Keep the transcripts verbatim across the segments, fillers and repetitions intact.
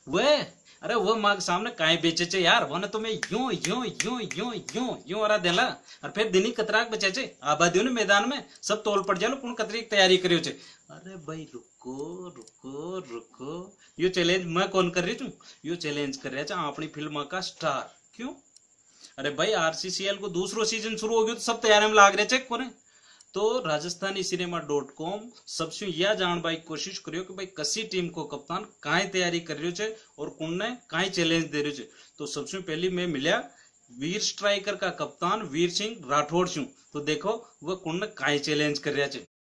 वे अरे वो माँ के सामने काहे बेचे छे यार, वो ने तुम्हें यूं यूं यूं यूं यूं यूं और देला और फिर दिनी कतराक बचे छे आबादियों ने मैदान में सब तोल पड़ जालो कौन कतरी की तैयारी करियो छे। अरे भाई रुको रुको रुको, यो चैलेंज मैं कौन कर रही हूँ, यो चैलेंज कर रहा है अपनी फिल्म का स्टार। क्यों? अरे भाई आरसीसीएल को दूसरो सीजन शुरू हो गयो तो सब तैयारी में लाग रहे चेक कोने। तो राजस्थानी सिनेमा डॉट कॉम सबसे यह जानने की कोशिश करियो कि भाई कसी टीम को कप्तान काई तैयारी कर रही है और कौन ने काई चैलेंज दे रही है। तो सबसे पहले मैं मिला वीर स्ट्राइकर का कप्तान वीर सिंह राठौड़ छू। तो देखो वह कौन ने काई चैलेंज कर रहा है।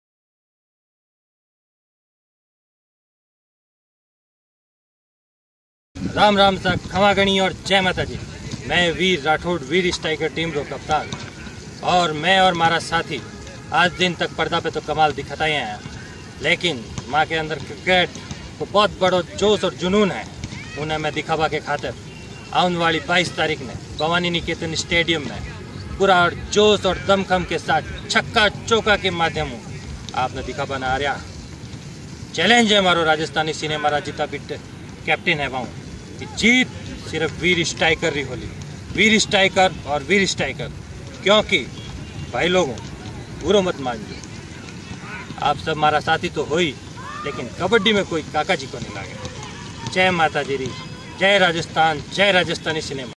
राम राम सा खमा गणी और जय माता जी। मैं वीर राठौड़ वीर स्ट्राइकर टीम रो कप्तान और मैं और हमारा साथी आज दिन तक पर्दा पे तो कमाल दिखाता ही हैं, लेकिन माँ के अंदर क्रिकेट को बहुत बड़ो जोश और जुनून है। उन्हें मैं दिखावा के खातिर आने वाली बाईस तारीख में भवानी निकेतन स्टेडियम में पूरा और जोश और दमखम के साथ छक्का चौका के माध्यम आपने दिखावा ना आ रहा। चैलेंज है हमारो राजस्थानी सिनेमा राजिता बिट कैप्टन है वहाँ कि जीत सिर्फ वीर स्ट्राइकर ही होली, वीर स्ट्राइकर और वीर स्ट्राइकर। क्योंकि भाई लोगों बुरो मत मानिए, आप सब हमारा साथी तो हो ही, लेकिन कबड्डी में कोई काका जी को नहीं लागे। जय माता जी, जय राजस्थान, जय राजस्थानी सिनेमा।